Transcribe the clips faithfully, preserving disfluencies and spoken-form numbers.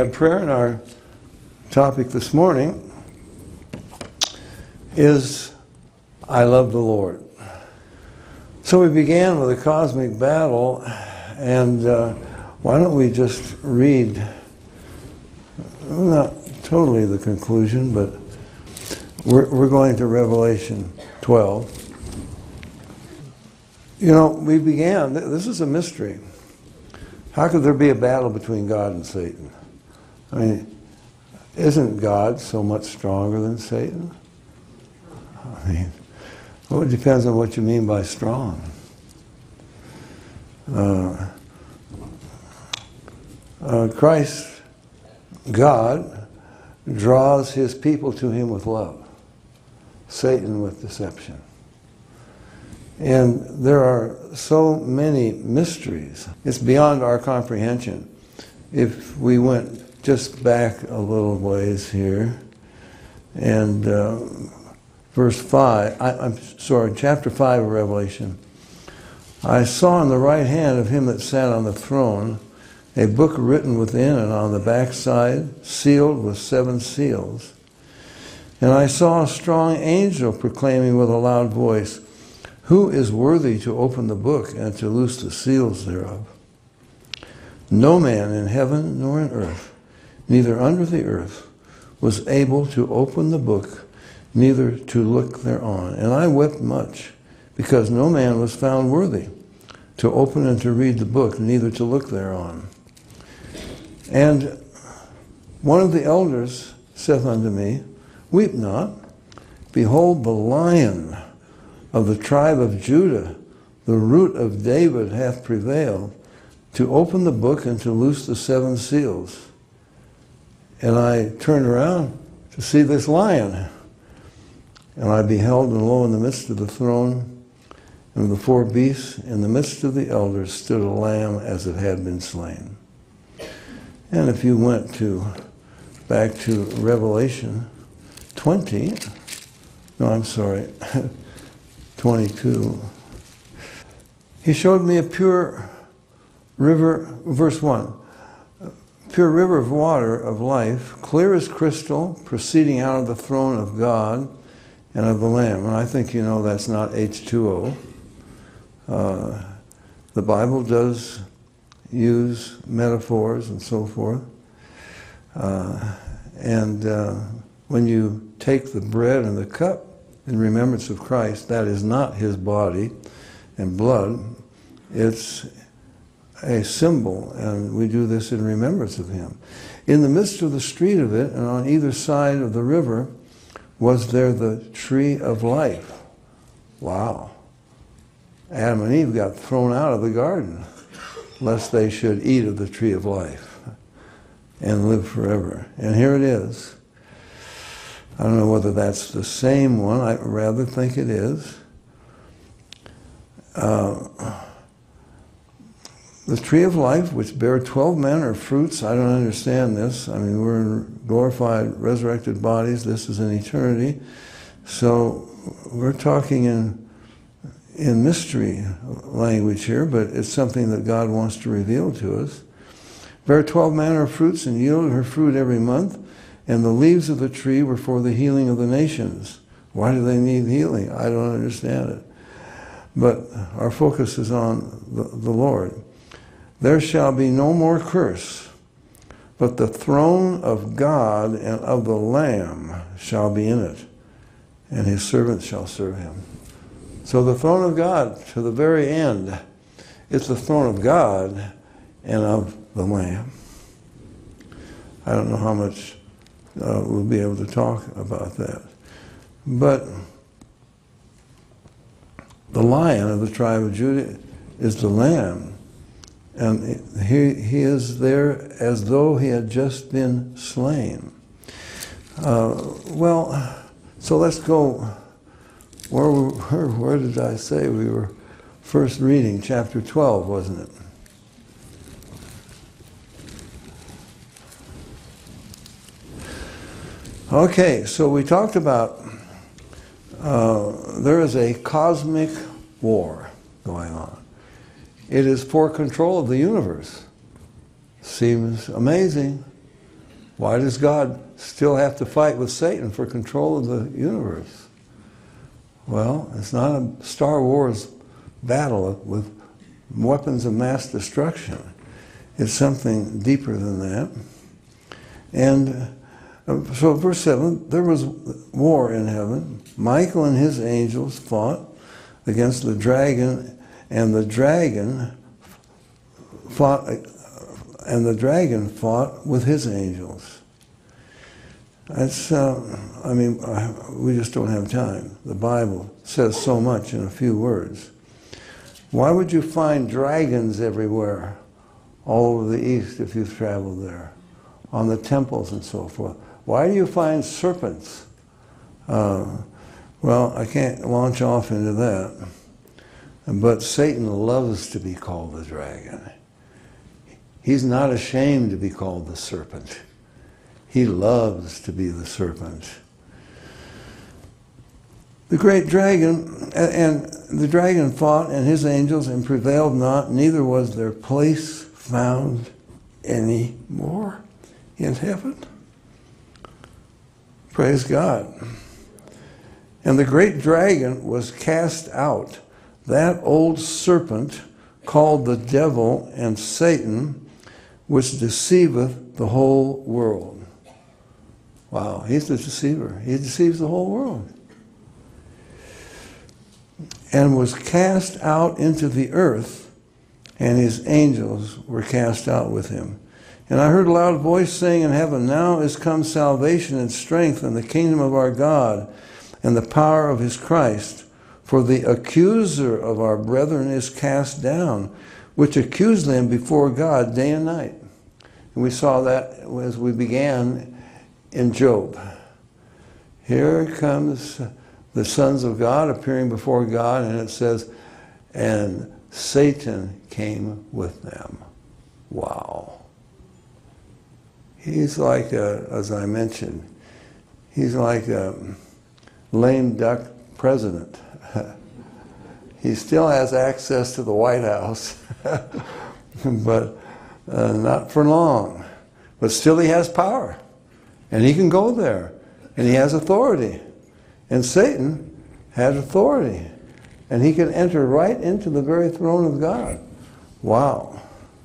The prayer in our topic this morning is, I love the Lord. So we began with a cosmic battle, and uh, why don't we just read, not totally the conclusion, but we're, we're going to Revelation twelve. You know, we began, this is a mystery. How could there be a battle between God and Satan? I mean, isn't God so much stronger than Satan? I mean, well, it depends on what you mean by strong. Uh, uh, Christ, God, draws his people to him with love, Satan with deception. And there are so many mysteries. It's beyond our comprehension. If we went just back a little ways here, and uh, verse five, I, I'm sorry, chapter five of Revelation, I saw in the right hand of him that sat on the throne a book written within and on the backside, sealed with seven seals. And I saw a strong angel proclaiming with a loud voice, who is worthy to open the book and to loose the seals thereof? No man in heaven nor in earth, neither under the earth, was able to open the book, neither to look thereon. And I wept much, because no man was found worthy to open and to read the book, neither to look thereon. And one of the elders saith unto me, weep not, behold, the Lion of the tribe of Judah, the root of David, hath prevailed to open the book and to loose the seven seals. And I turned around to see this lion. And I beheld, and lo, in the midst of the throne, and of the four beasts, in the midst of the elders, stood a lamb as it had been slain. And if you went to back to Revelation twenty, no, I'm sorry, twenty-two, he showed me a pure river, verse one, pure river of water of life, clear as crystal, proceeding out of the throne of God and of the Lamb. And I think you know that's not H two O. Uh, the Bible does use metaphors and so forth. Uh, and uh, when you take the bread and the cup in remembrance of Christ, that is not his body and blood. It's a symbol, and we do this in remembrance of him. In the midst of the street of it, and on either side of the river, was there the tree of life. Wow. Adam and Eve got thrown out of the garden, lest they should eat of the tree of life and live forever. And here it is. I don't know whether that's the same one. I rather think it is. Uh, the tree of life, which bare twelve manner of fruits. I don't understand this. I mean, we're in glorified, resurrected bodies. This is in eternity. So we're talking in in mystery language here, but it's something that God wants to reveal to us. Bare twelve manner of fruits, and yielded her fruit every month. And the leaves of the tree were for the healing of the nations. Why do they need healing? I don't understand it. But our focus is on the, the Lord. There shall be no more curse, but the throne of God and of the Lamb shall be in it, and his servants shall serve him. So the throne of God, to the very end, it's the throne of God and of the Lamb. I don't know how much Uh, we'll be able to talk about that. But the Lion of the tribe of Judah is the Lamb. And he, he is there as though he had just been slain. Uh, well, so let's go, where, where, where did I say we were first reading? Chapter twelve, wasn't it? Okay, so we talked about uh, there is a cosmic war going on. It is for control of the universe. Seems amazing. Why does God still have to fight with Satan for control of the universe? Well, it's not a Star Wars battle with weapons of mass destruction. It's something deeper than that. And uh, so verse seven, there was war in heaven. Michael and his angels fought against the dragon, and the dragon fought, and the dragon fought with his angels. That's, uh, I mean, we just don't have time. The Bible says so much in a few words. Why would you find dragons everywhere, all over the East, if you've traveled there, on the temples and so forth? Why do you find serpents? Uh, well, I can't launch off into that. But Satan loves to be called the dragon. He's not ashamed to be called the serpent. He loves to be the serpent. The great dragon, and the dragon fought and his angels and prevailed not, neither was their place found any more in heaven. Praise God. And the great dragon was cast out, that old serpent called the devil and Satan, which deceiveth the whole world. Wow, he's the deceiver. He deceives the whole world. And was cast out into the earth, and his angels were cast out with him. And I heard a loud voice saying in heaven, now is come salvation and strength and the kingdom of our God and the power of his Christ. For the accuser of our brethren is cast down, which accused them before God day and night. And we saw that as we began in Job. Here comes the sons of God appearing before God, and it says, and Satan came with them. Wow. He's like, a, as I mentioned, he's like a lame duck president. He still has access to the White House, but uh, not for long. But still he has power, and he can go there, and he has authority. And Satan has authority, and he can enter right into the very throne of God. Wow.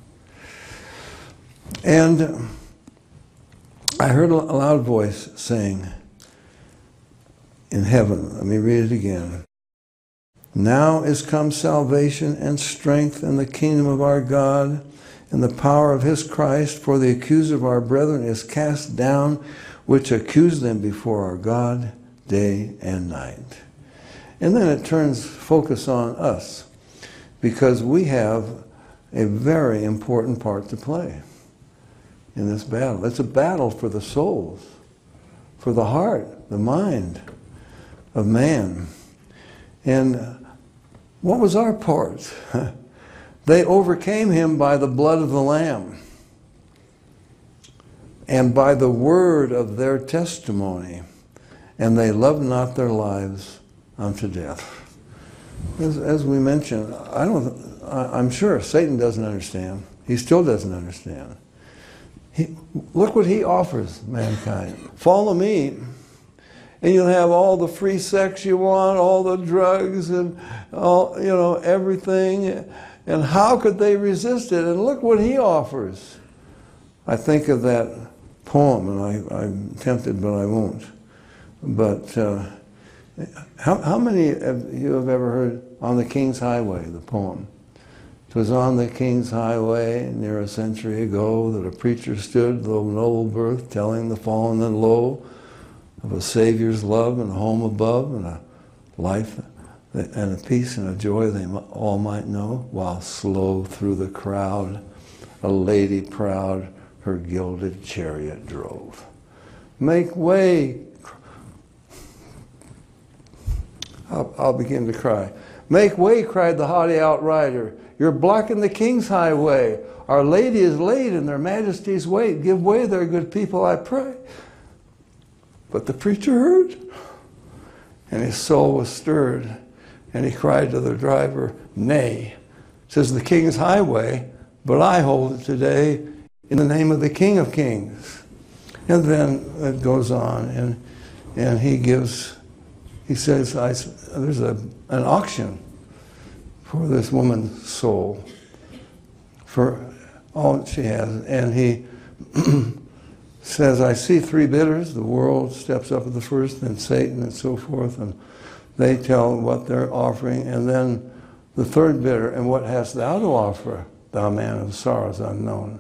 And I heard a loud voice saying in heaven, let me read it again. Now is come salvation and strength and the kingdom of our God and the power of his Christ, for the accuser of our brethren is cast down, which accused them before our God day and night. And then it turns focus on us, because we have a very important part to play in this battle. It's a battle for the souls, for the heart, the mind of man. And what was our part? They overcame him by the blood of the Lamb and by the word of their testimony, and they loved not their lives unto death. As, as we mentioned, I don't, I, I'm sure Satan doesn't understand. He still doesn't understand. He, look what he offers mankind. Follow me, and you'll have all the free sex you want, all the drugs, and all, you know, everything. And how could they resist it? And look what he offers. I think of that poem, and I, I'm tempted, but I won't. But uh, how, how many of you have ever heard On the King's Highway, the poem? It was on the King's Highway near a century ago that a preacher stood, though noble birth, telling the fallen and low of a Savior's love and a home above and a life and a peace and a joy they all might know, while slow through the crowd a lady proud her gilded chariot drove. Make way. I'll, I'll begin to cry. Make way, cried the haughty outrider. You're blocking the King's highway. Our Lady is late and their Majesties wait. Give way there, good people, I pray. But the preacher heard, and his soul was stirred, and he cried to the driver, nay, 'tis the King's highway, but I hold it today in the name of the King of Kings. And then it goes on, and and he gives, he says, I, there's a, an auction for this woman's soul, for all she has. And he says, I see three bidders. The world steps up at the first, then Satan and so forth, and they tell what they're offering. And then the third bidder, and what hast thou to offer, thou man of sorrows unknown?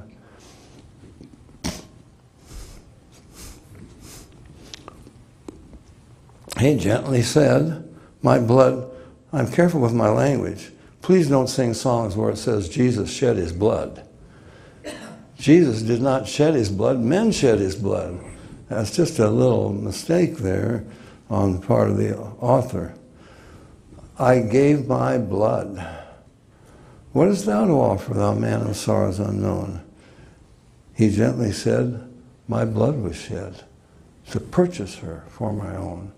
He gently said, my blood, I'm careful with my language. Please don't sing songs where it says Jesus shed his blood. Jesus did not shed his blood, men shed his blood. That's just a little mistake there on the part of the author. I gave my blood. What hast thou to offer, thou man of sorrows unknown? He gently said, my blood was shed to purchase her for my own.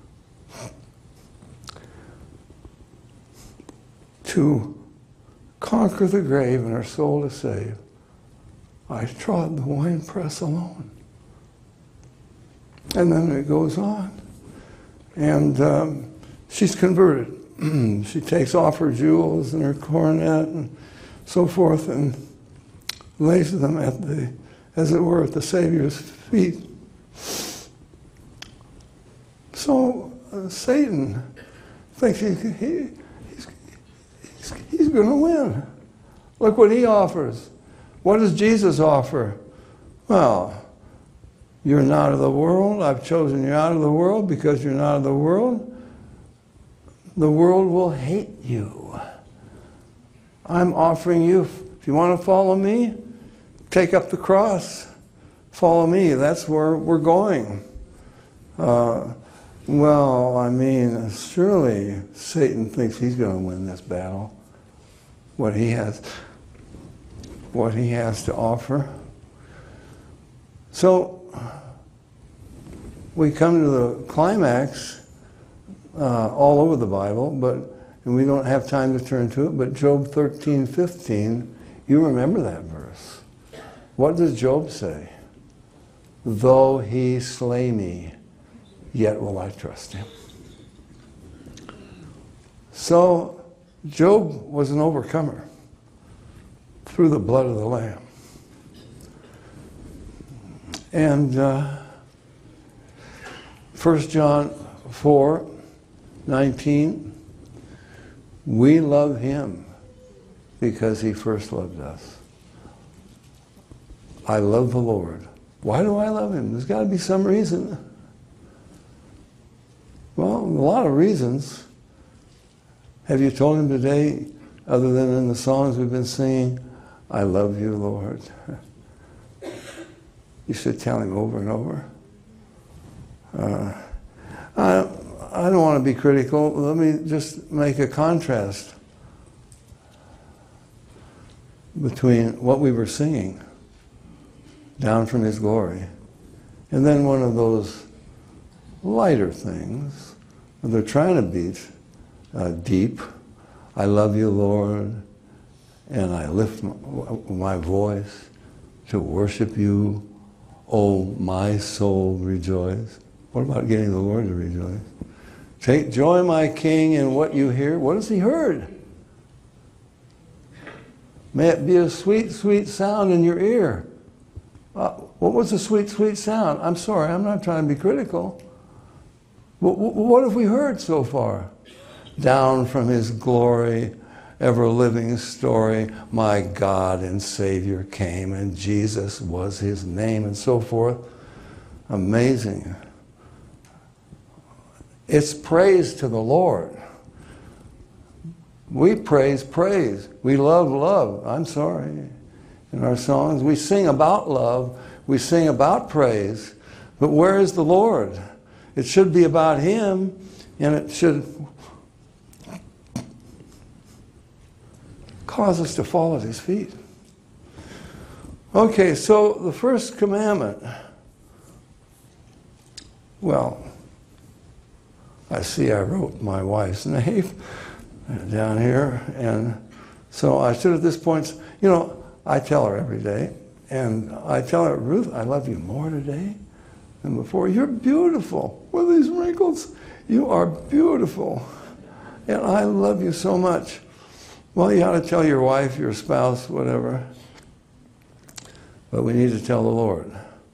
To conquer the grave and her soul to save, I trod the winepress alone. And then it goes on. And um, she's converted. She takes off her jewels and her coronet and so forth and lays them at the, as it were, at the Savior's feet. So uh, Satan thinks he, he, he's, he's, he's going to win. Look what he offers. What does Jesus offer? Well, you're not of the world. I've chosen you out of the world because you're not of the world. The world will hate you. I'm offering you, if you want to follow me, take up the cross. Follow me. That's where we're going. Uh, well, I mean, surely Satan thinks he's going to win this battle. What he has, what he has to offer. So we come to the climax uh, all over the Bible, but and we don't have time to turn to it, but Job thirteen fifteen, you remember that verse. What does Job say? Though he slay me, yet will I trust him. So Job was an overcomer through the blood of the Lamb. And uh, First John four nineteen, we love him because he first loved us. I love the Lord. Why do I love him? There's got to be some reason. Well, a lot of reasons. Have you told him today, other than in the songs we've been singing, I love you, Lord? You should tell him over and over. Uh, I, I don't want to be critical. Let me just make a contrast between what we were singing, down from his glory, and then one of those lighter things that they're trying to beat uh, deep. I love you, Lord, and I lift my, my voice to worship you. Oh, my soul, rejoice. What about getting the Lord to rejoice? Take joy, my King, in what you hear. What has he heard? May it be a sweet, sweet sound in your ear. Uh, what was the sweet, sweet sound? I'm sorry, I'm not trying to be critical. What, what have we heard so far? Down from his glory, ever-living story, my God and Savior came, and Jesus was his name, and so forth. Amazing. It's praise to the Lord. We praise praise. We love love. I'm sorry. In our songs, we sing about love. We sing about praise. But where is the Lord? It should be about him, and it should cause us to fall at his feet. Okay, so the first commandment. Well, I see I wrote my wife's name down here, and so I should at this point, you know, I tell her every day, and I tell her, Ruth, I love you more today than before. You're beautiful. What are these wrinkles? You are beautiful. And I love you so much. Well, you ought to tell your wife, your spouse, whatever. But we need to tell the Lord.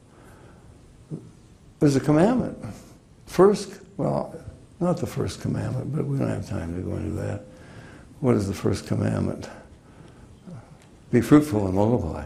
There's a commandment. First, well, not the first commandment, but we don't have time to go into that. What is the first commandment? Be fruitful and multiply.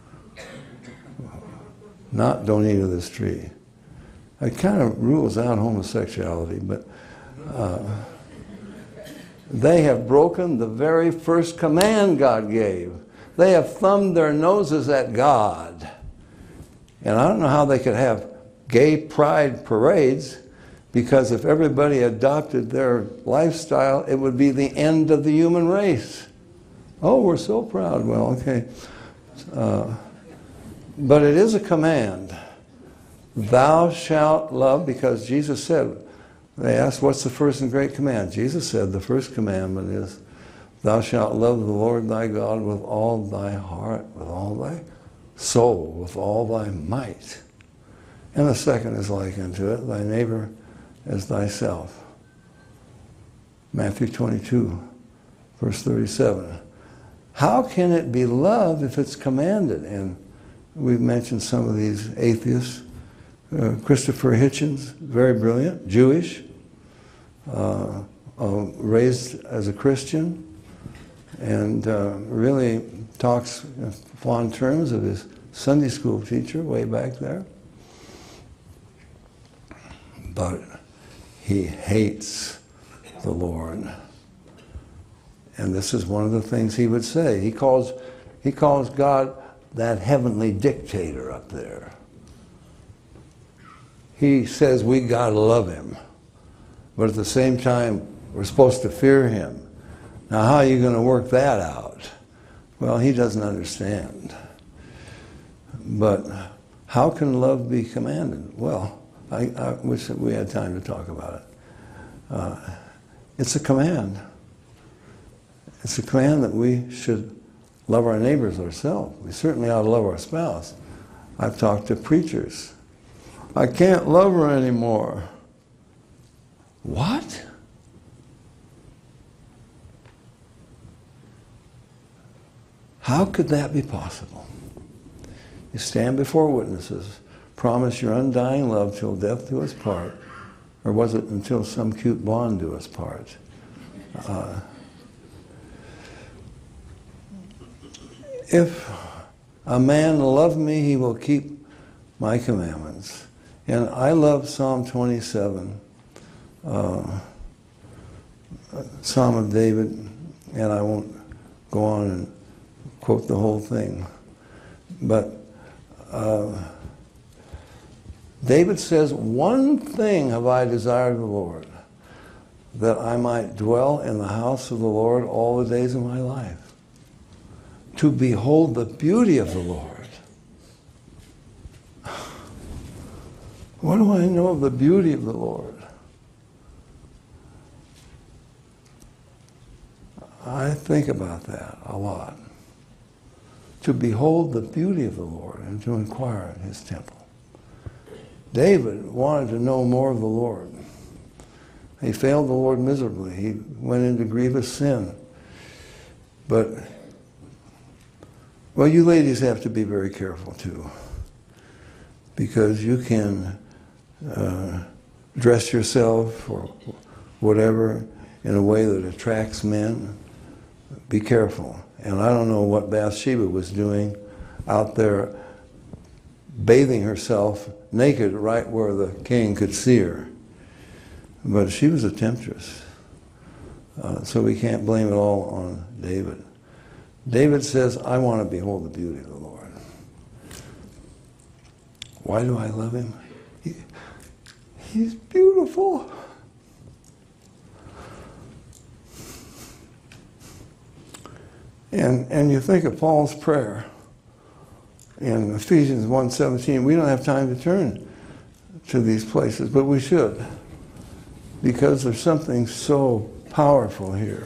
Not don't eat of this tree. It kind of rules out homosexuality, but uh, they have broken the very first command God gave. They have thumbed their noses at God. And I don't know how they could have gay pride parades, because if everybody adopted their lifestyle, it would be the end of the human race. Oh, we're so proud. Well, okay. Uh, but it is a command. Thou shalt love, because Jesus said, they asked, what's the first and great command? Jesus said, the first commandment is, thou shalt love the Lord thy God with all thy heart, with all thy soul, with all thy might. And the second is like unto it, thy neighbor as thyself. Matthew twenty-two, verse thirty-seven. How can it be loved if it's commanded? And we've mentioned some of these atheists. Uh, Christopher Hitchens, very brilliant, Jewish, uh, uh, raised as a Christian, and uh, really talks in fond terms of his Sunday school teacher way back there. But he hates the Lord. And this is one of the things he would say. He calls, he calls God that heavenly dictator up there. He says we gotta love him, but at the same time we're supposed to fear him. Now how are you going to work that out? Well, he doesn't understand. But how can love be commanded? Well, I, I wish that we had time to talk about it. Uh, it's a command. It's a command that we should love our neighbors ourselves. We certainly ought to love our spouse. I've talked to preachers. I can't love her anymore. What? How could that be possible? You stand before witnesses, promise your undying love till death do us part, or was it until some cute blonde do us part? Uh, if a man love me, he will keep my commandments. And I love Psalm twenty-seven, uh, Psalm of David, and I won't go on and quote the whole thing. But uh, David says, one thing have I desired of the Lord, that I might dwell in the house of the Lord all the days of my life, to behold the beauty of the Lord. What do I know of the beauty of the Lord? I think about that a lot. To behold the beauty of the Lord and to inquire in his temple. David wanted to know more of the Lord. He failed the Lord miserably. He went into grievous sin. But, well, you ladies have to be very careful too, because you can uh, dress yourself or whatever in a way that attracts men. Be careful. And I don't know what Bathsheba was doing out there bathing herself naked right where the king could see her. But she was a temptress. Uh, so we can't blame it all on David. David says, I want to behold the beauty of the Lord. Why do I love him? He, he's beautiful. And, and you think of Paul's prayer in Ephesians one seventeen. We don't have time to turn to these places, but we should, because there's something so powerful here.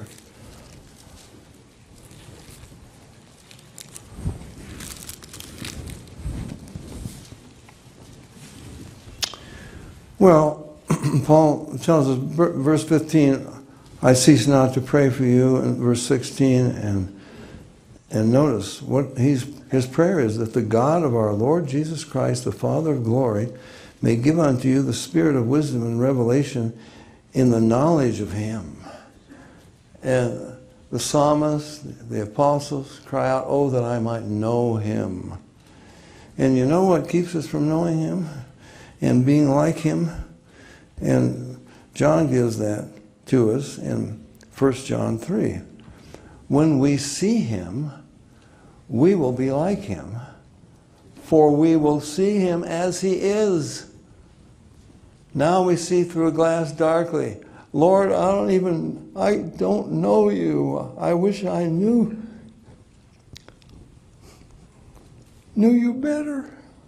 Well, Paul tells us, verse fifteen, I cease not to pray for you, and verse sixteen, and and notice what he's, his prayer is that the God of our Lord Jesus Christ, the Father of glory, may give unto you the spirit of wisdom and revelation in the knowledge of him. And the psalmists, the apostles cry out, oh, that I might know him. And you know what keeps us from knowing him and being like him? And John gives that to us in First John three. When we see him, we will be like him, for we will see him as he is. Now we see through a glass darkly. Lord, I don't even, I don't know you. I wish I knew, knew you better.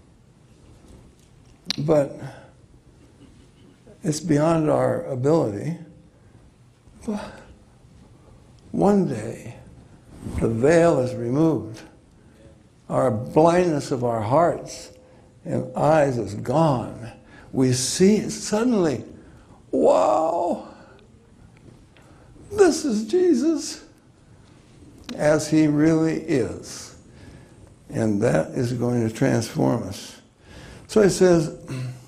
But it's beyond our ability. But one day, the veil is removed. Our blindness of our hearts and eyes is gone. We see it suddenly. Wow! This is Jesus as he really is. And that is going to transform us. So it says,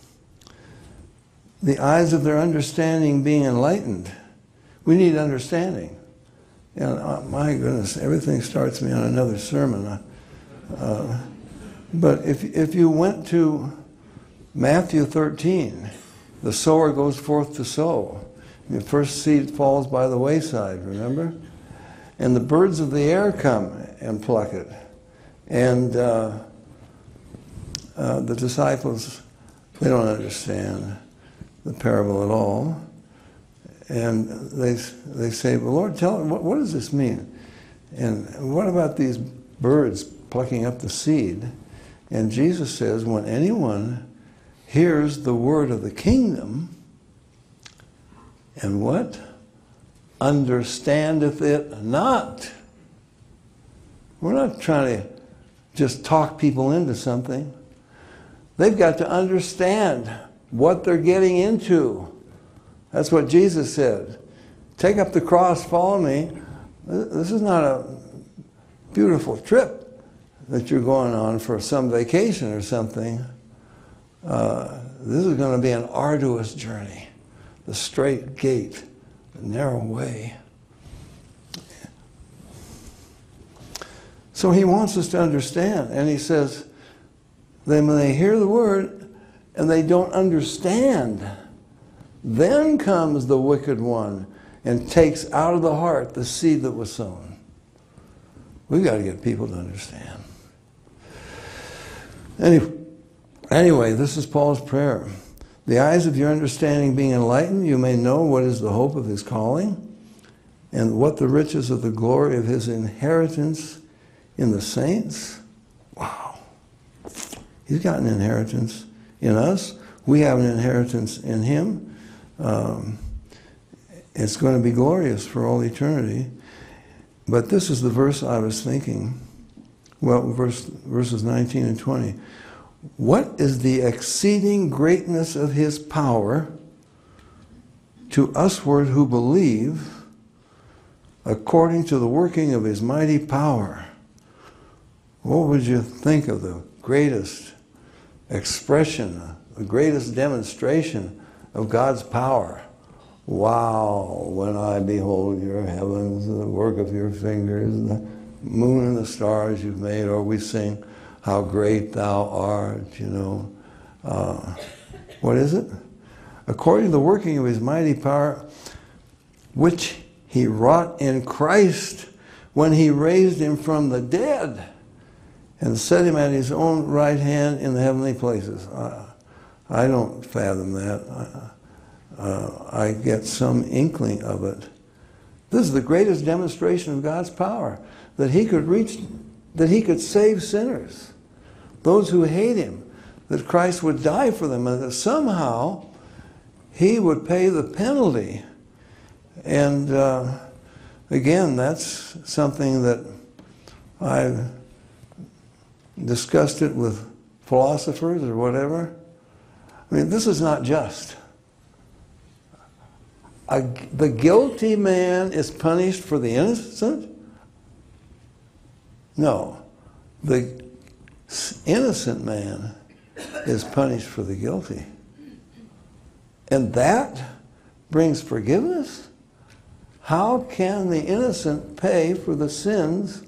the eyes of their understanding being enlightened. We need understanding. And uh, my goodness, everything starts me on another sermon. Uh, but if, if you went to Matthew thirteen, the sower goes forth to sow. The first seed falls by the wayside, remember? And the birds of the air come and pluck it. And uh, uh, the disciples, they don't understand the parable at all. And they they say, well, Lord, tell what, what does this mean? And what about these birds plucking up the seed? And Jesus says, when anyone hears the word of the kingdom, and what? Understandeth it not. We're not trying to just talk people into something. They've got to understand what they're getting into. That's what Jesus said. Take up the cross, follow me. This is not a beautiful trip that you're going on for some vacation or something. Uh, this is going to be an arduous journey. The straight gate, the narrow way. So he wants us to understand. And he says, then when they hear the word and they don't understand, then comes the wicked one and takes out of the heart the seed that was sown. We've got to get people to understand. Anyway, anyway, this is Paul's prayer. The eyes of your understanding being enlightened, you may know what is the hope of his calling and what the riches of the glory of his inheritance in the saints. Wow. He's got an inheritance in us. We have an inheritance in him. Um, it's going to be glorious for all eternity. But this is the verse I was thinking. Well, verse, verses nineteen and twenty. What is the exceeding greatness of his power to usward who believe, according to the working of his mighty power? What would you think of the greatest expression, the greatest demonstration of God's power? Wow, when I behold your heavens, the work of your fingers, the moon and the stars you've made, or we sing, how great thou art, you know. Uh, what is it? According to the working of his mighty power, which he wrought in Christ when he raised him from the dead and set him at his own right hand in the heavenly places. Uh, I don't fathom that. Uh, uh, I get some inkling of it. This is the greatest demonstration of God's power, that he could reach, that he could save sinners, those who hate him, that Christ would die for them, and that somehow he would pay the penalty. And uh, again, that's something that I've discussed it with philosophers or whatever. I mean, this is not just. A, the guilty man is punished for the innocent? No. The innocent man is punished for the guilty. And that brings forgiveness? How can the innocent pay for the sins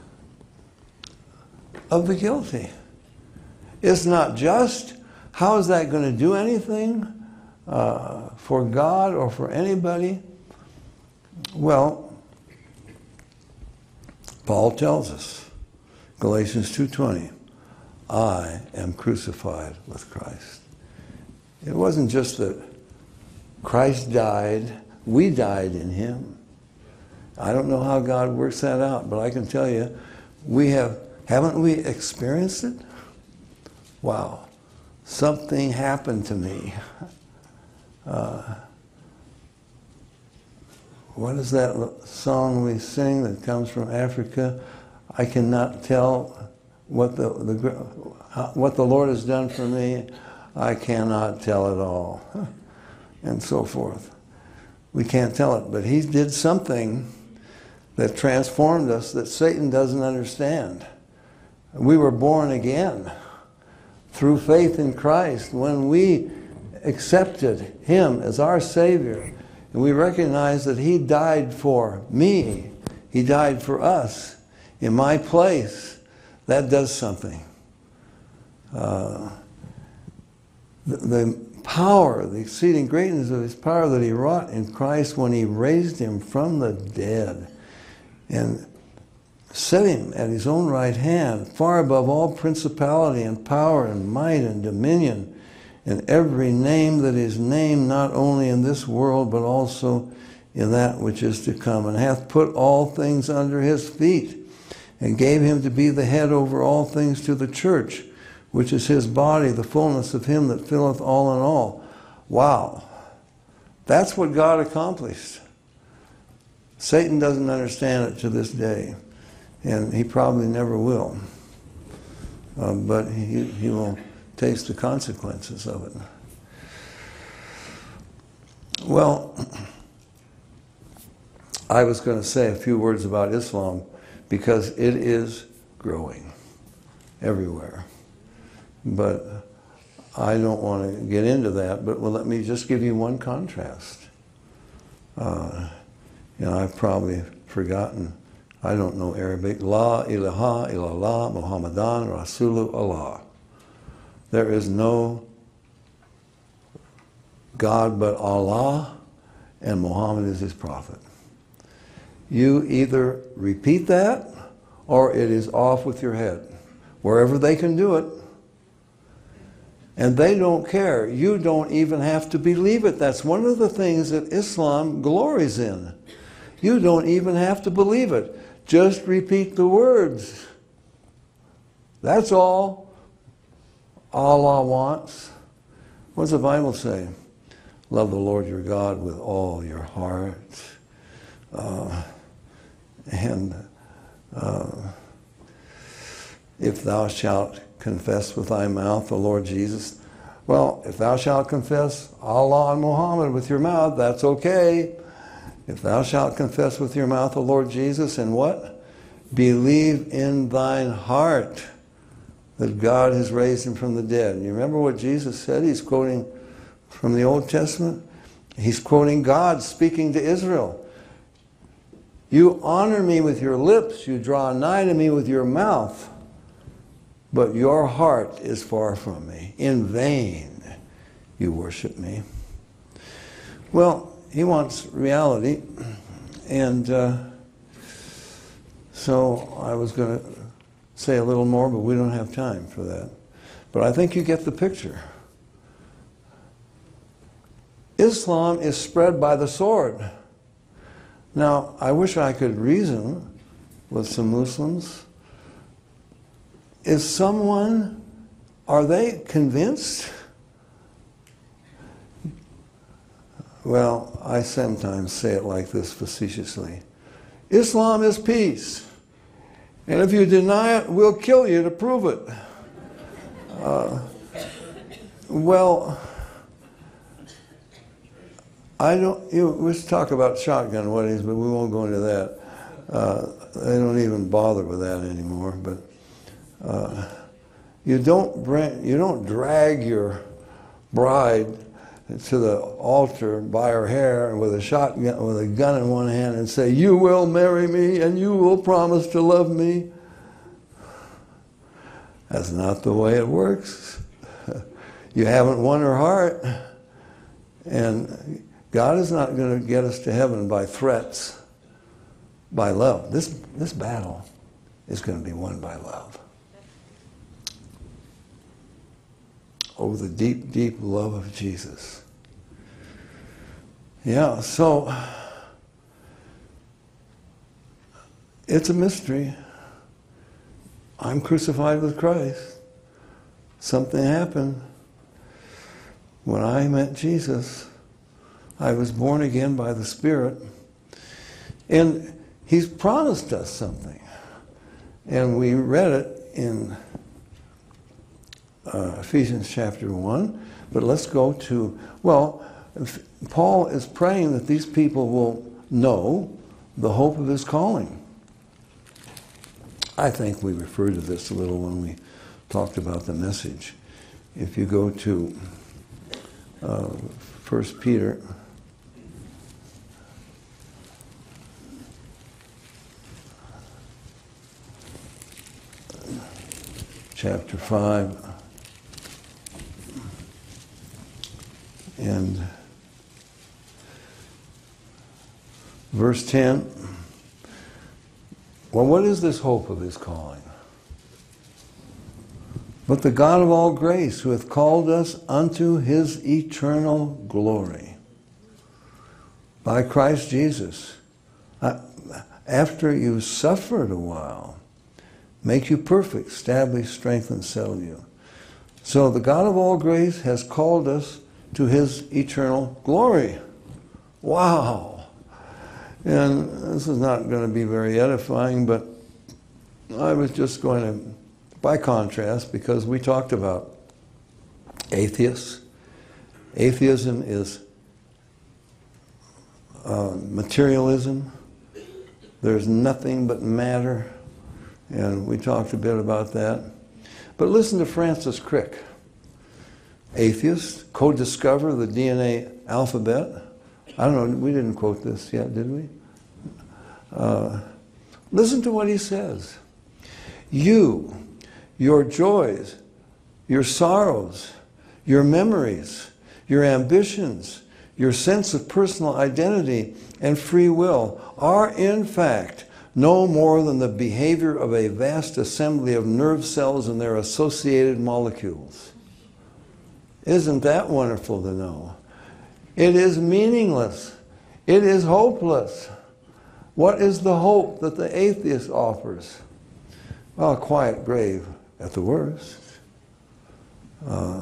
of the guilty? It's not just. How is that going to do anything uh, for God or for anybody? Well, Paul tells us, Galatians two twenty, I am crucified with Christ. It wasn't just that Christ died, we died in him. I don't know how God works that out, but I can tell you, we have, haven't we experienced it? Wow. Something happened to me. Uh, what is that song we sing that comes from Africa? I cannot tell what the, the what the Lord has done for me. I cannot tell it all, and so forth. We can't tell it, but he did something that transformed us that Satan doesn't understand. We were born again through faith in Christ. When we accepted him as our Savior, and we recognized that he died for me, he died for us in my place, that does something. Uh, the, the power, the exceeding greatness of his power that he wrought in Christ when he raised him from the dead and set him at his own right hand, far above all principality and power and might and dominion, and every name that is named, not only in this world, but also in that which is to come, and hath put all things under his feet, and gave him to be the head over all things to the church, which is his body, the fullness of him that filleth all in all. Wow. That's what God accomplished. Satan doesn't understand it to this day. And he probably never will. Uh, but he, he will taste the consequences of it. Well, I was going to say a few words about Islam because it is growing everywhere. But I don't want to get into that, but well, let me just give you one contrast. Uh, you know, I've probably forgotten, I don't know Arabic. La ilaha illallah Muhammadan Rasulullah. There is no God but Allah, and Muhammad is his prophet. You either repeat that, or it is off with your head. Wherever they can do it. And they don't care. You don't even have to believe it. That's one of the things that Islam glories in. You don't even have to believe it. Just repeat the words. That's all Allah wants. What does the Bible say? Love the Lord your God with all your heart. Uh, and uh, if thou shalt confess with thy mouth the Lord Jesus. Well, if thou shalt confess Allah and Muhammad with your mouth, that's okay. If thou shalt confess with your mouth the Lord Jesus and what? Believe in thine heart that God has raised him from the dead. And you remember what Jesus said? He's quoting from the Old Testament. He's quoting God speaking to Israel. You honor me with your lips, you draw nigh to me with your mouth, but your heart is far from me. In vain you worship me. Well, he wants reality, and uh, so I was going to say a little more, but we don't have time for that. But I think you get the picture. Islam is spread by the sword. Now, I wish I could reason with some Muslims. Is someone, are they convinced? Well, I sometimes say it like this facetiously. Islam is peace. And if you deny it, we'll kill you to prove it. Uh, well, I don't, you know, let's talk about shotgun weddings, but we won't go into that. Uh, they don't even bother with that anymore. But uh, you don't bring, you don't drag your bride to the altar by her hair and with a shotgun, with a gun in one hand, and say, "You will marry me, and you will promise to love me." That's not the way it works. You haven't won her heart, and God is not going to get us to heaven by threats, by love. This, this battle is going to be won by love. Oh, the deep, deep love of Jesus. Yeah, so it's a mystery. I'm crucified with Christ. Something happened. When I met Jesus, I was born again by the Spirit. And He's promised us something. And we read it in uh, Ephesians chapter one. But let's go to, well, Paul is praying that these people will know the hope of his calling. I think we referred to this a little when we talked about the message. If you go to uh, First Peter, chapter five, and verse ten. Well, what is this hope of his calling? But the God of all grace, who hath called us unto his eternal glory by Christ Jesus, after you suffered a while, make you perfect, establish, strengthen, settle you. So the God of all grace has called us to his eternal glory. Wow. And this is not going to be very edifying, but I was just going to, by contrast, because we talked about atheists. Atheism is uh, materialism. There's nothing but matter. And we talked a bit about that. But listen to Francis Crick. Atheist, co-discoverer of the D N A alphabet. I don't know, we didn't quote this yet, did we? Uh, listen to what he says. You, your joys, your sorrows, your memories, your ambitions, your sense of personal identity and free will are in fact no more than the behavior of a vast assembly of nerve cells and their associated molecules. Isn't that wonderful to know? It is meaningless. It is hopeless. What is the hope that the atheist offers? Well, a quiet grave at the worst. Uh,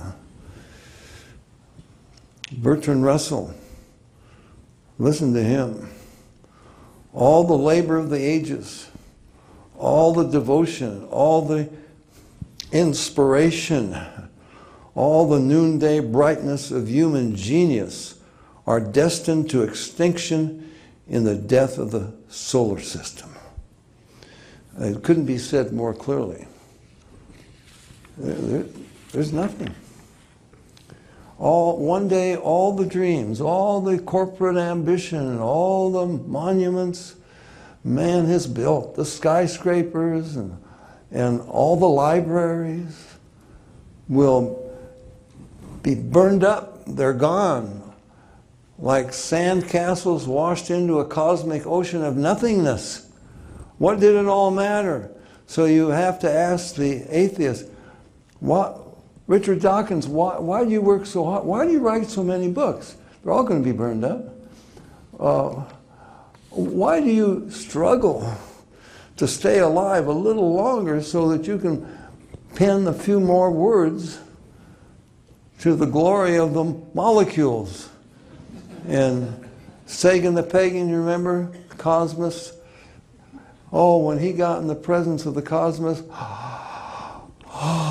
Bertrand Russell, listen to him. All the labor of the ages, all the devotion, all the inspiration, all the noonday brightness of human genius are destined to extinction in the death of the solar system. It couldn't be said more clearly. There, there, there's nothing. All, one day, all the dreams, all the corporate ambition, and all the monuments man has built, the skyscrapers and, and all the libraries will be burned up. They're gone. Like sand castles washed into a cosmic ocean of nothingness. What did it all matter? So you have to ask the atheist, what, Richard Dawkins, why, why do you work so hard? Why do you write so many books? They're all going to be burned up. Uh, why do you struggle to stay alive a little longer so that you can pen a few more words to the glory of the molecules? And Sagan the Pagan, you remember? Cosmos. Oh, when he got in the presence of the cosmos, the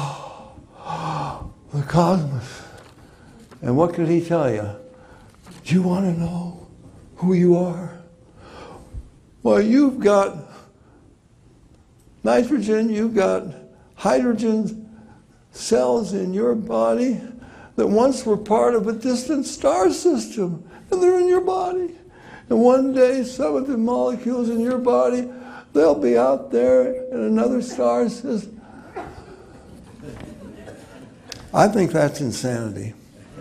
cosmos. And what could he tell you? You want to know who you are? Well, you've got nitrogen, you've got hydrogen cells in your body that once were part of a distant star system, and they're in your body. And one day, some of the molecules in your body, they'll be out there in another star system. I think that's insanity.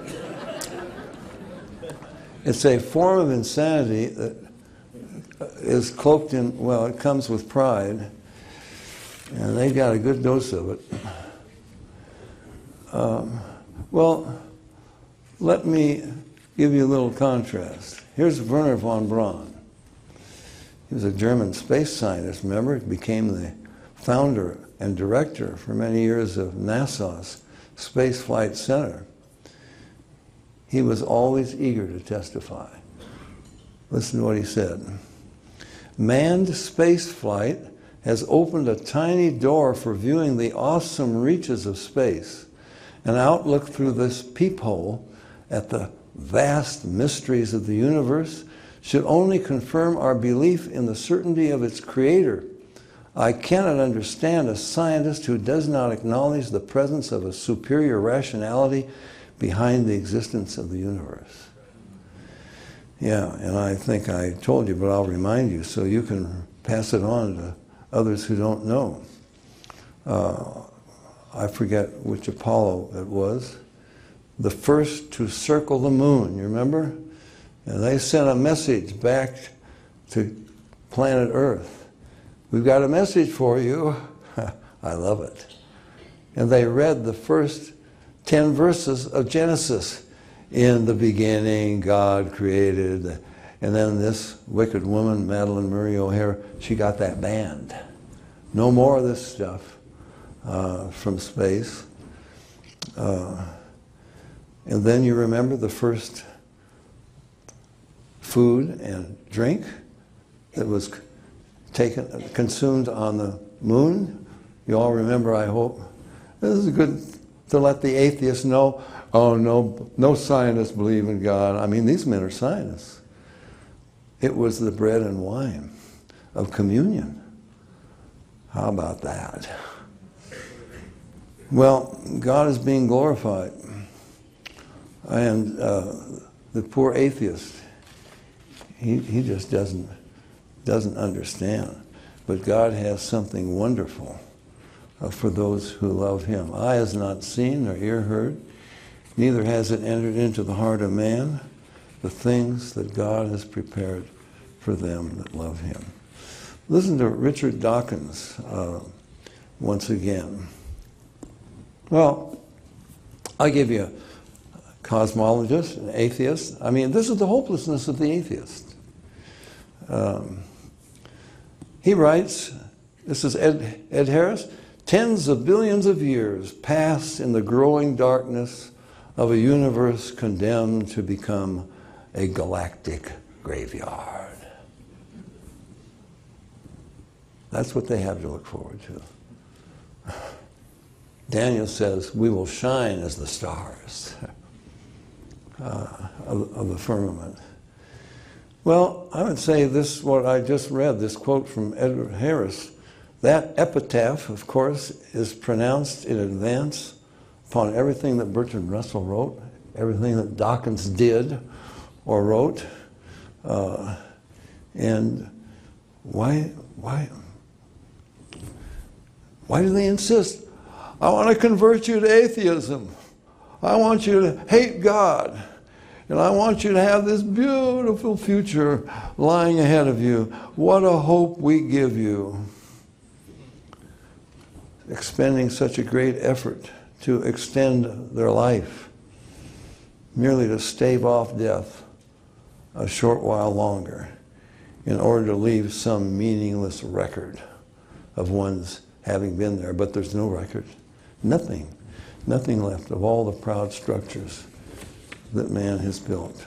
It's a form of insanity that is cloaked in, well, it comes with pride, and they got a good dose of it. Um, well, let me give you a little contrast. Here's Werner von Braun. He was a German space scientist, remember? He became the founder and director for many years of NASA's Space Flight Center. He was always eager to testify. Listen to what he said. Manned space flight has opened a tiny door for viewing the awesome reaches of space. An outlook through this peephole at the vast mysteries of the universe should only confirm our belief in the certainty of its creator. I cannot understand a scientist who does not acknowledge the presence of a superior rationality behind the existence of the universe. Yeah, and I think I told you, but I'll remind you so you can pass it on to others who don't know. Uh, I forget which Apollo it was, the first to circle the moon, you remember? And they sent a message back to planet Earth. We've got a message for you. I love it. And they read the first ten verses of Genesis. In the beginning, God created. And then this wicked woman, Madeleine Murray O'Hara, she got that banned. No more of this stuff uh, from space. Uh, and then you remember the first food and drink that was taken, consumed on the moon. You all remember, I hope. This is good to let the atheists know, oh, no, no scientists believe in God. I mean, these men are scientists. It was the bread and wine of communion. How about that? Well, God is being glorified. And uh, the poor atheist, he, he just doesn't, doesn't understand. But God has something wonderful uh, for those who love him. Eye has not seen nor ear heard, neither has it entered into the heart of man the things that God has prepared for them that love him. Listen to Richard Dawkins uh, once again. Well, I give you a cosmologist, an atheist. I mean, this is the hopelessness of the atheist. Um, he writes, this is Ed, Ed Harris, tens of billions of years pass in the growing darkness of a universe condemned to become a galactic graveyard. That's what they have to look forward to. Daniel says, we will shine as the stars uh, of, of the firmament. Well, I would say this, what I just read, this quote from Edward Harris, that epitaph, of course, is pronounced in advance upon everything that Bertrand Russell wrote, everything that Dawkins did or wrote. Uh, and why, why, why do they insist? I want to convert you to atheism. I want you to hate God. And I want you to have this beautiful future lying ahead of you. What a hope we give you. Expending such a great effort to extend their life, merely to stave off death a short while longer in order to leave some meaningless record of one's having been there. But there's no record. Nothing. Nothing left of all the proud structures that man has built.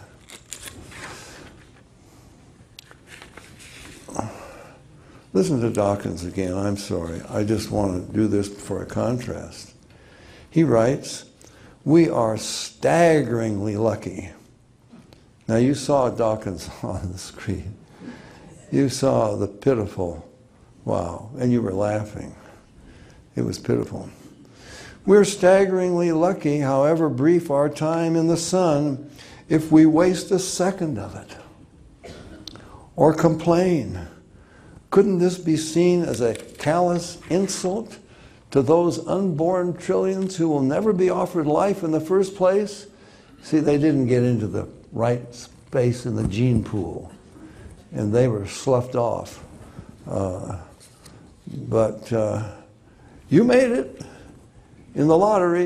Listen to Dawkins again. I'm sorry. I just want to do this for a contrast. He writes, we are staggeringly lucky Now you saw Dawkins on the screen. You saw the pitiful, wow, and you were laughing. It was pitiful. We're staggeringly lucky, however brief our time in the sun, if we waste a second of it or complain. Couldn't this be seen as a callous insult to those unborn trillions who will never be offered life in the first place? See, they didn't get into the right space in the gene pool, and they were sloughed off. Uh, but uh, you made it in the lottery,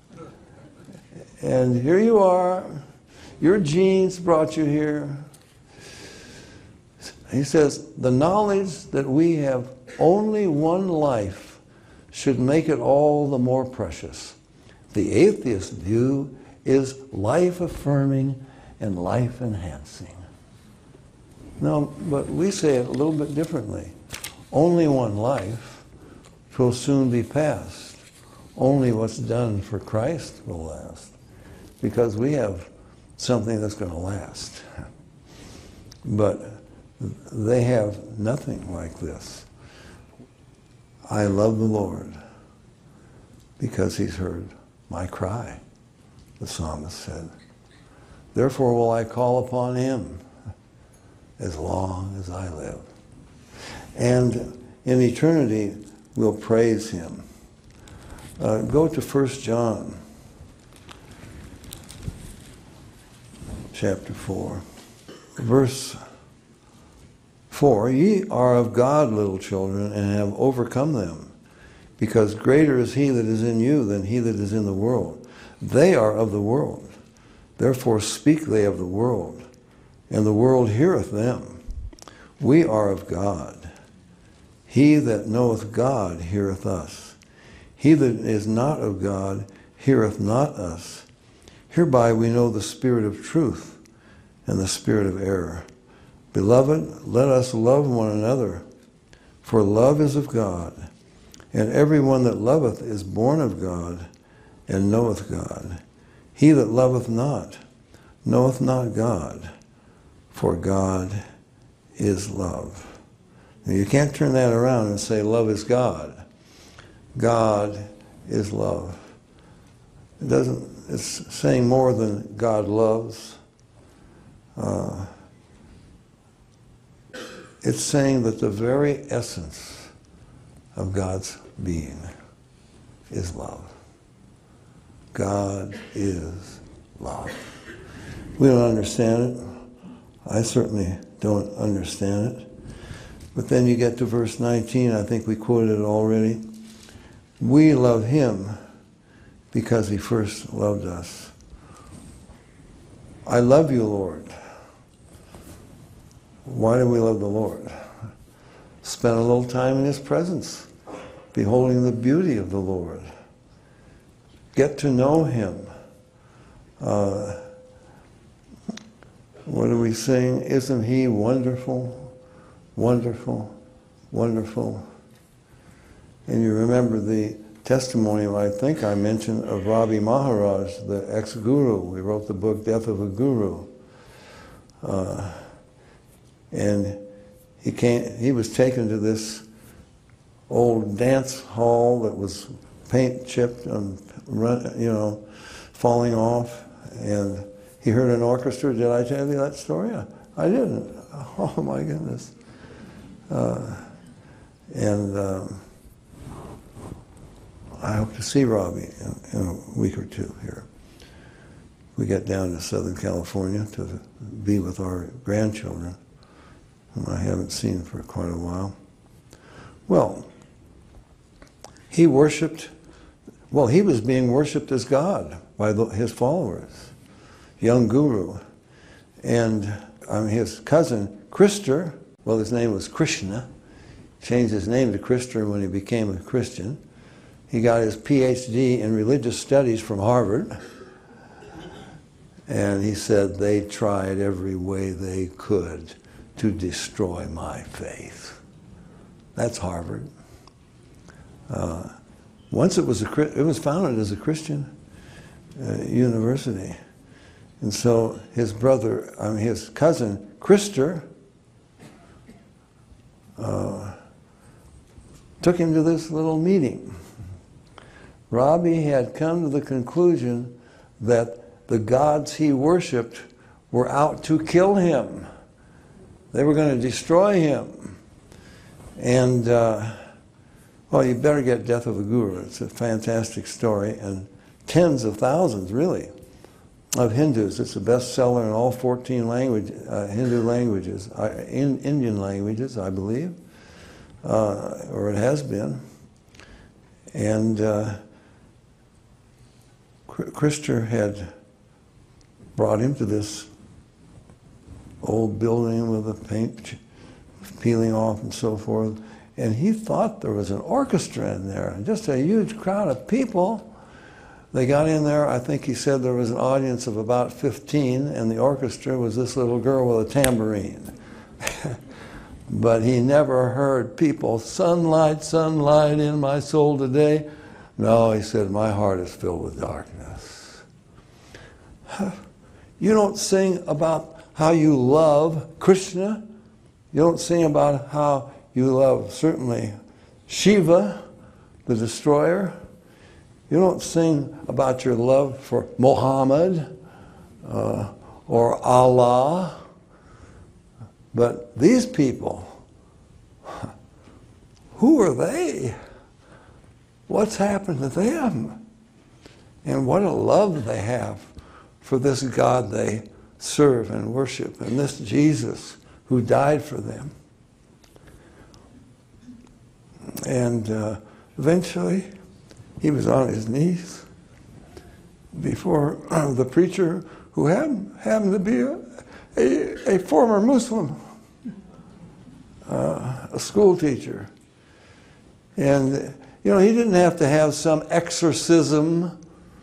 and here you are. Your genes brought you here. He says, the knowledge that we have only one life should make it all the more precious. The atheist view is life-affirming and life-enhancing. No, but we say it a little bit differently. Only one life will soon be past. Only what's done for Christ will last. Because we have something that's going to last. But they have nothing like this. I love the Lord because he's heard my cry, the psalmist said. Therefore will I call upon him as long as I live. And in eternity, we'll praise him. Uh, go to First John, chapter four, verse four. Ye are of God, little children, and have overcome them, because greater is he that is in you than he that is in the world. They are of the world, therefore speak they of the world, and the world heareth them. We are of God. He that knoweth God heareth us. He that is not of God heareth not us. Hereby we know the spirit of truth and the spirit of error. Beloved, let us love one another, for love is of God. And every one that loveth is born of God, and knoweth God. He that loveth not knoweth not God, for God is love. Now, you can't turn that around and say love is God. God is love. It doesn't, it's saying more than God loves. Uh, it's saying that the very essence of God's being is love. God is love. We don't understand it. I certainly don't understand it. But then you get to verse nineteen, I think we quoted it already. We love him because he first loved us. I love you, Lord. Why do we love the Lord? Spend a little time in his presence, beholding the beauty of the Lord. Get to know him. Uh, what do we sing? Isn't he wonderful, wonderful, wonderful? And you remember the testimony, I think I mentioned, of Ravi Maharaj, the ex-guru. He wrote the book Death of a Guru. Uh, and he came, he was taken to this old dance hall that was paint chipped and, you know, falling off. And he heard an orchestra. Did I tell you that story? I, I didn't. Oh my goodness. Uh, and um, I hope to see Robbie in, in a week or two here. We get down to Southern California to be with our grandchildren, whom I haven't seen for quite a while. Well, he worshipped, well, he was being worshipped as God by the, his followers, young guru. And um, his cousin, Krister, well, his name was Krishna, changed his name to Krister when he became a Christian. He got his P H D in religious studies from Harvard. And he said they tried every way they could to destroy my faith. That's Harvard. Uh, once it was a it was founded as a Christian uh, university, And so his brother, I mean his cousin, Krister, uh, took him to this little meeting. Robbie had come to the conclusion that the gods he worshipped were out to kill him. They were going to destroy him. And, uh, well, you better get Death of the Guru. It's a fantastic story. And tens of thousands, really, of Hindus. It's a bestseller in all fourteen language, uh, Hindu languages, uh, in Indian languages, I believe, uh, or it has been. And uh, Krister had brought him to this old building with the paint peeling off and so forth, and he thought there was an orchestra in there, just a huge crowd of people. They got in there, I think he said there was an audience of about fifteen, and the orchestra was this little girl with a tambourine. But he never heard people, sunlight, sunlight in my soul today. No, he said, my heart is filled with darkness. You don't sing about how you love Krishna. You don't sing about how you love, certainly, Shiva, the destroyer. You don't sing about your love for Muhammad uh, or Allah. But these people, who are they? What's happened to them? And what a love they have for this God they serve and worship, and this Jesus who died for them. And uh, eventually, he was on his knees before uh, the preacher, who happened, happened to be a, a, a former Muslim, uh, a school teacher. And, you know, he didn't have to have some exorcism.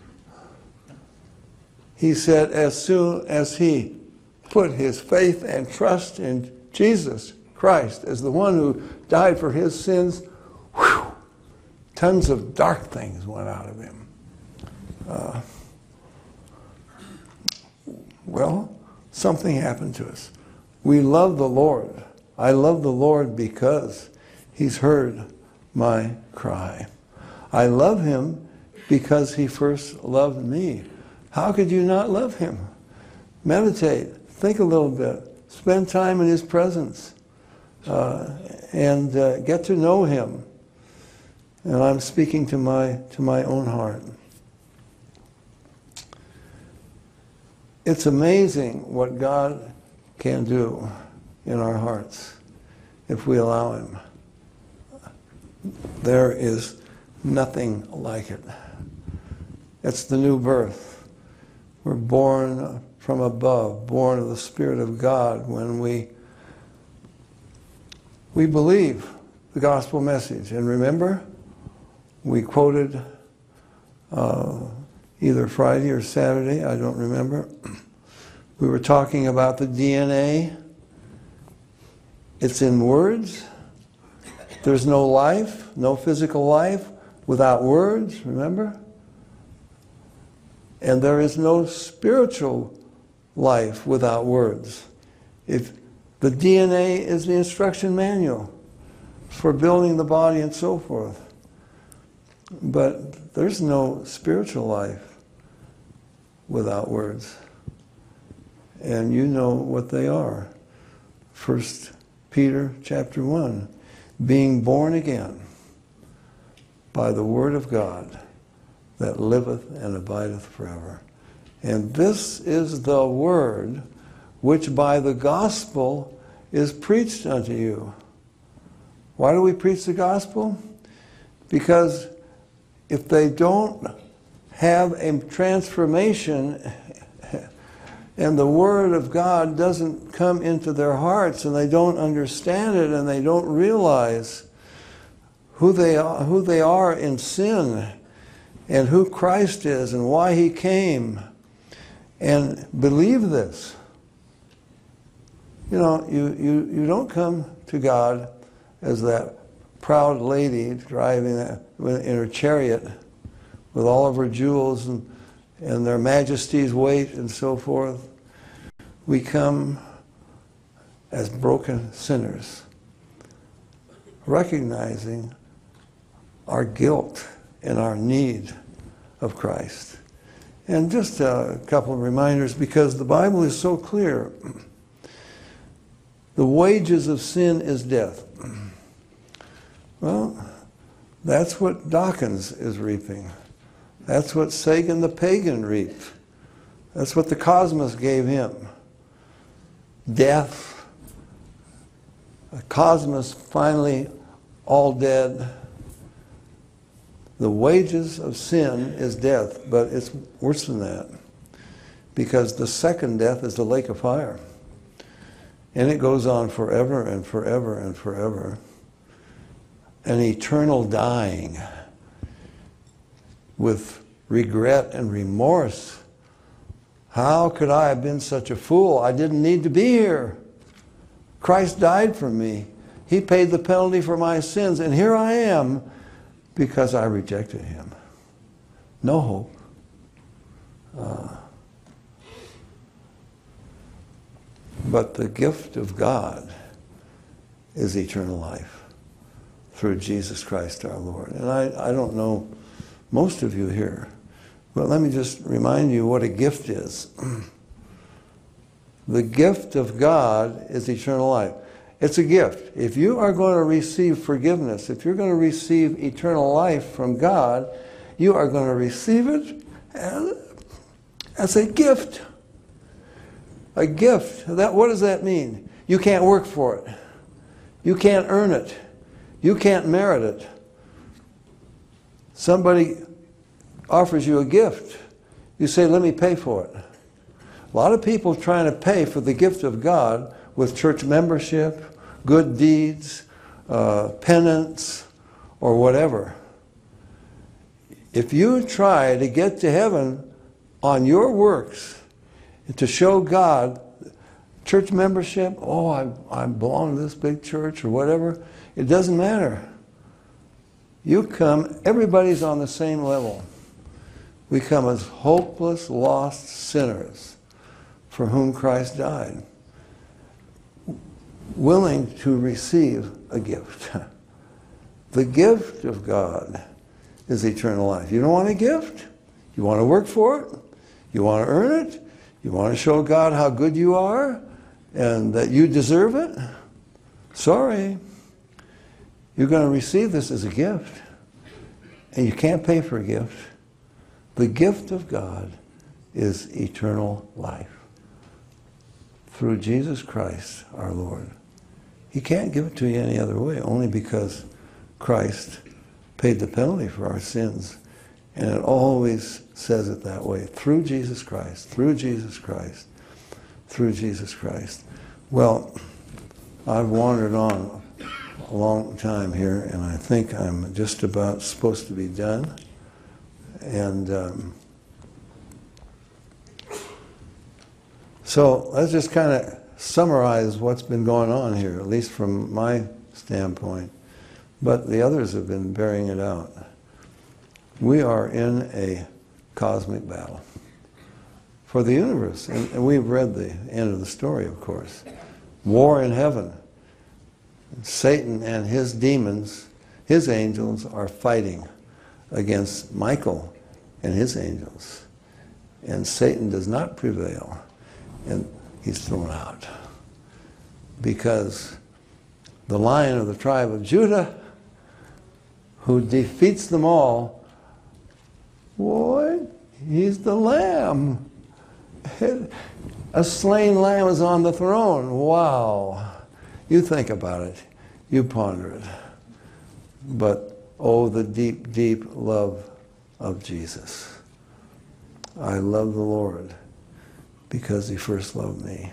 He said as soon as he put his faith and trust in Jesus Christ as the one who died for his sins, whew, tons of dark things went out of him. Uh, well, something happened to us. We love the Lord. I love the Lord because he's heard my cry. I love him because he first loved me. How could you not love him? Meditate, think a little bit, spend time in his presence, uh, and uh, get to know him. And I'm speaking to my, to my own heart. It's amazing what God can do in our hearts if we allow him. There is nothing like it. It's the new birth. We're born from above, born of the Spirit of God when we, we believe the gospel message. And remember, we quoted uh, either Friday or Saturday, I don't remember. We were talking about the D N A. It's in words. There's no life, no physical life without words, remember? And there is no spiritual life without words. If the D N A is the instruction manual for building the body and so forth. But there's no spiritual life without words. And you know what they are. First Peter chapter one, being born again by the word of God that liveth and abideth forever. And this is the word which by the gospel is preached unto you. Why do we preach the gospel? Because if they don't have a transformation and the word of God doesn't come into their hearts and they don't understand it and they don't realize who they are, who they are in sin and who Christ is and why he came, and believe this. You know, you, you, you don't come to God as that proud lady driving in her chariot with all of her jewels and, and their majesty's weight and so forth. We come as broken sinners, recognizing our guilt and our need of Christ. And just a couple of reminders, because the Bible is so clear. The wages of sin is death. Well, that's what Dawkins is reaping. That's what Sagan the pagan reaped. That's what the cosmos gave him. Death. A cosmos finally all dead. The wages of sin is death, but it's worse than that, because the second death is the lake of fire. And it goes on forever and forever and forever. An eternal dying with regret and remorse. How could I have been such a fool? I didn't need to be here. Christ died for me. He paid the penalty for my sins, and here I am because I rejected him. No hope. Uh, but the gift of God is eternal life through Jesus Christ our Lord. And I, I don't know most of you here, but let me just remind you what a gift is. The gift of God is eternal life. It's a gift. If you are going to receive forgiveness, if you're going to receive eternal life from God, you are going to receive it as, as a gift. A gift. That, what does that mean? You can't work for it. You can't earn it. You can't merit it. Somebody offers you a gift. You say, let me pay for it. A lot of people trying to pay for the gift of God with church membership, good deeds, uh, penance, or whatever. If you try to get to heaven on your works, to show God church membership, oh, I, I belong to this big church or whatever, it doesn't matter. You come, everybody's on the same level. We come as hopeless, lost sinners for whom Christ died, willing to receive a gift. The gift of God is eternal life. You don't want a gift? You want to work for it? You want to earn it? You want to show God how good you are and that you deserve it? Sorry. You're going to receive this as a gift. And you can't pay for a gift. The gift of God is eternal life through Jesus Christ our Lord. He can't give it to you any other way, only because Christ paid the penalty for our sins. And it always says it that way, through Jesus Christ, through Jesus Christ, through Jesus Christ. Well, I've wandered on a long time here, and I think I'm just about supposed to be done. And um, so let's just kind of summarize what's been going on here, at least from my standpoint. But the others have been bearing it out. We are in a cosmic battle for the universe. And, and we've read the end of the story, of course. War in heaven. Satan and his demons, his angels, are fighting against Michael and his angels. And Satan does not prevail. And he's thrown out. Because the Lion of the tribe of Judah, who defeats them all, boy, he's the Lamb. A slain lamb is on the throne. Wow. You think about it. You ponder it. But, oh, the deep, deep love of Jesus. I love the Lord because he first loved me.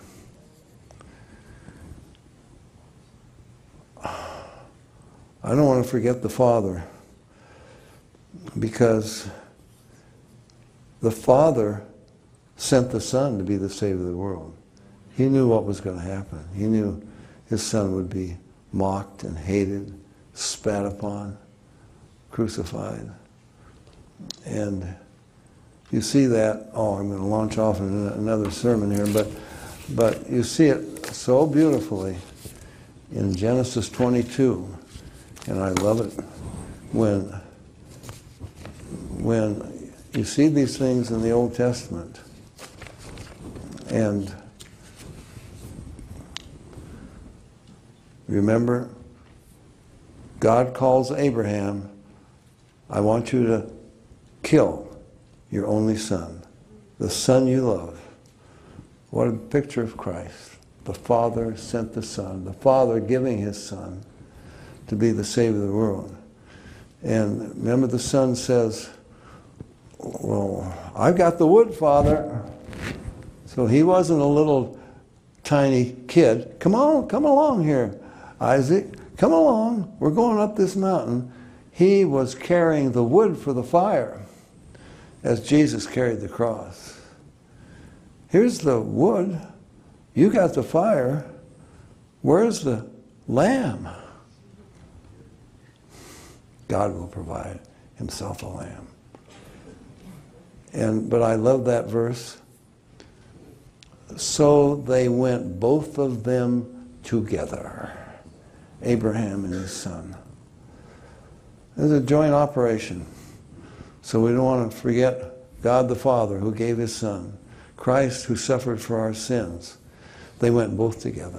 I don't want to forget the Father, because the Father sent the Son to be the Savior of the world. He knew what was going to happen. He knew his Son would be mocked and hated, spat upon, crucified. And you see that. Oh, I'm going to launch off in another sermon here, but but you see it so beautifully in Genesis twenty-two, and I love it when when you see these things in the Old Testament, and remember, God calls Abraham, I want you to kill your only son, the son you love. What a picture of Christ. The Father sent the Son, the Father giving his Son to be the Savior of the world. And remember, the Son says, well, I've got the wood, Father. So he wasn't a little tiny kid. Come on, come along here, Isaac. Come along. We're going up this mountain. He was carrying the wood for the fire as Jesus carried the cross. Here's the wood. You got the fire. Where's the lamb? God will provide himself a lamb. And but I love that verse. So they went, both of them together, Abraham and his son. It's a joint operation. So we don't want to forget God the Father who gave his Son, Christ who suffered for our sins. They went both together.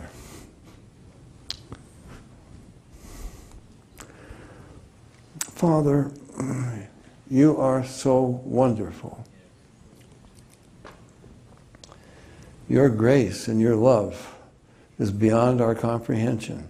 Father, you are so wonderful. Your grace and your love is beyond our comprehension.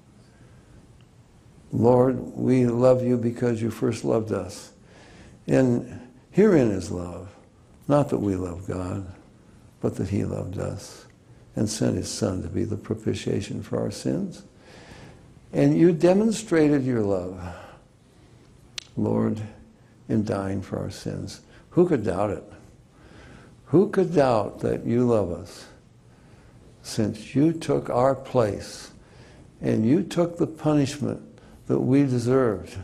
Lord, we love you because you first loved us. And herein is love. Not that we love God, but that he loved us and sent his Son to be the propitiation for our sins. And you demonstrated your love, Lord, in dying for our sins. Who could doubt it? Who could doubt that you love us, since you took our place and you took the punishment that we deserved?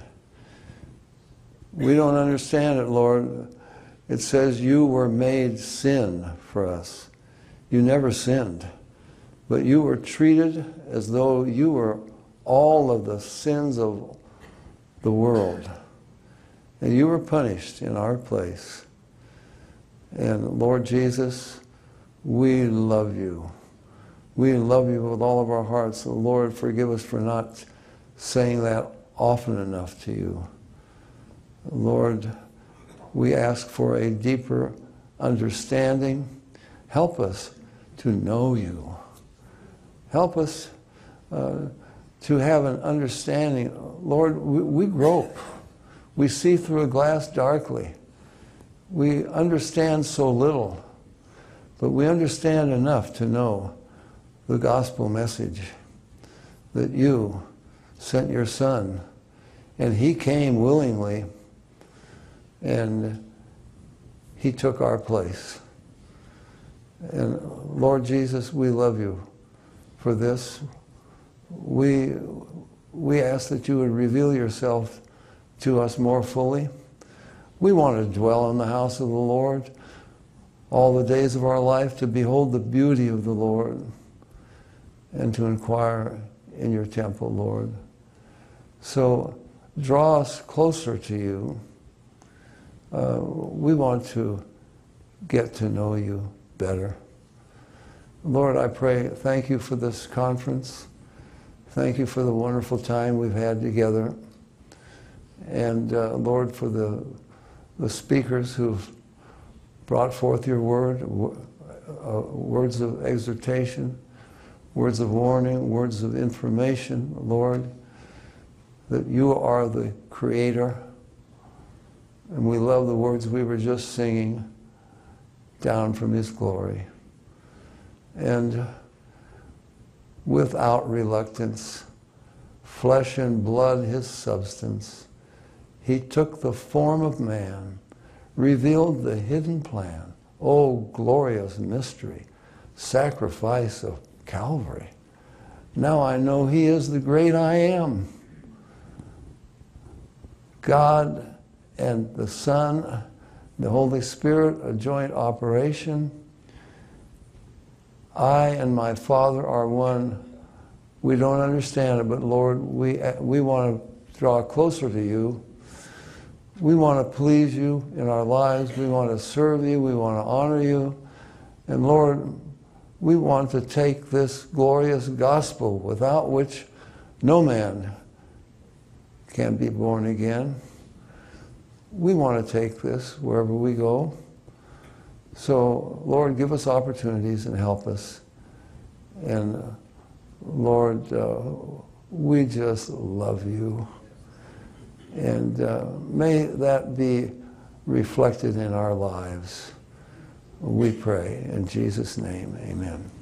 We don't understand it, Lord. It says you were made sin for us. You never sinned, but you were treated as though you were all of the sins of the world. And you were punished in our place. And Lord Jesus, we love you. We love you with all of our hearts. So Lord, forgive us for not saying that often enough to you. Lord, we ask for a deeper understanding. Help us to know you. Help us uh, to have an understanding. Lord, we, we grope. We see through a glass darkly. We understand so little, but we understand enough to know the gospel message that you sent your Son, and he came willingly, and he took our place. And Lord Jesus, we love you for this. We, we ask that you would reveal yourself to us more fully. We want to dwell in the house of the Lord all the days of our life, to behold the beauty of the Lord and to inquire in your temple, Lord. So draw us closer to you. Uh, we want to get to know you better. Lord, I pray, thank you for this conference. Thank you for the wonderful time we've had together. And uh, Lord, for the, the speakers who've brought forth your word, uh, words of exhortation, words of warning, words of information, Lord, that you are the creator. And we love the words we were just singing, down from his glory. And without reluctance, flesh and blood his substance, he took the form of man, revealed the hidden plan. Oh, glorious mystery, sacrifice of Calvary. Now I know he is the great I am. God and the Son the Holy Spirit, a joint operation. I and my Father are one. We don't understand it, but Lord, we, we want to draw closer to you. We want to please you in our lives. We want to serve you. We want to honor you. And Lord, we want to take this glorious gospel without which no man can be born again. We want to take this wherever we go. So, Lord, give us opportunities and help us. And uh, Lord, uh, we just love you. And uh, may that be reflected in our lives. We pray in Jesus' name, amen.